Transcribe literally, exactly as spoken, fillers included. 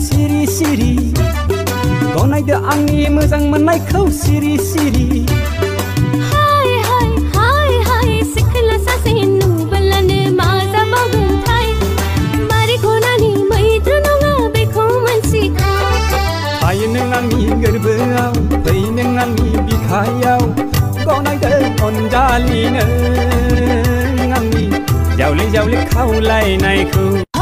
सिरि सिरि गनायदो आंनि मोजां मोननायखौ सिरि सिरि हाय हाय हाय हाय सिख्ला सासे नुबोलानो मा जाबावगोनथाय बारि खनानि मैद्रु नङा बेखौ मोनसिखौ थायो नों आंनि गोरबोआव फै नों आंनि बिखायाव गनायदो अनजालि नों आंनि जावले जावले खावलायनायखौ